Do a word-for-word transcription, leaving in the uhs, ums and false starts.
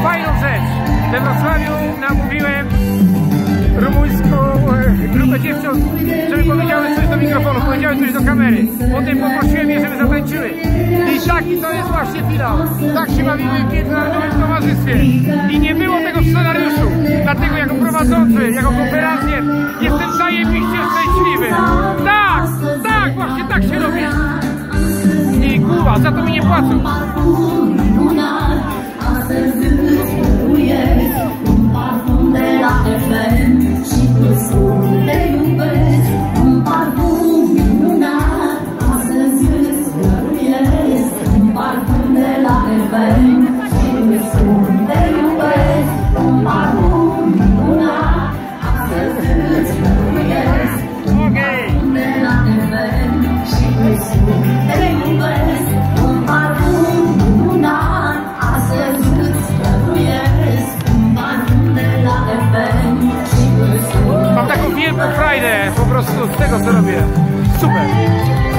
fajną rzecz. We Wrocławiu namówiłem rumuńską grupę dziewcząt, żeby powiedziały coś do mikrofonu, powiedziały coś do kamery. Potem poprosiłem je, żeby zatańczyły. I taki to jest właśnie finał. Tak się bawimy w międzynarodowym towarzystwie. I nie było tego w scenariuszu. Dlatego jako prowadzący, jako konferencjer jestem zajebiście szczęśliwy. Tak, tak, właśnie tak się robi. I kurwa, za to mi nie płacą. Mam taką wielką frajdę po prostu z tego, co robię. Super!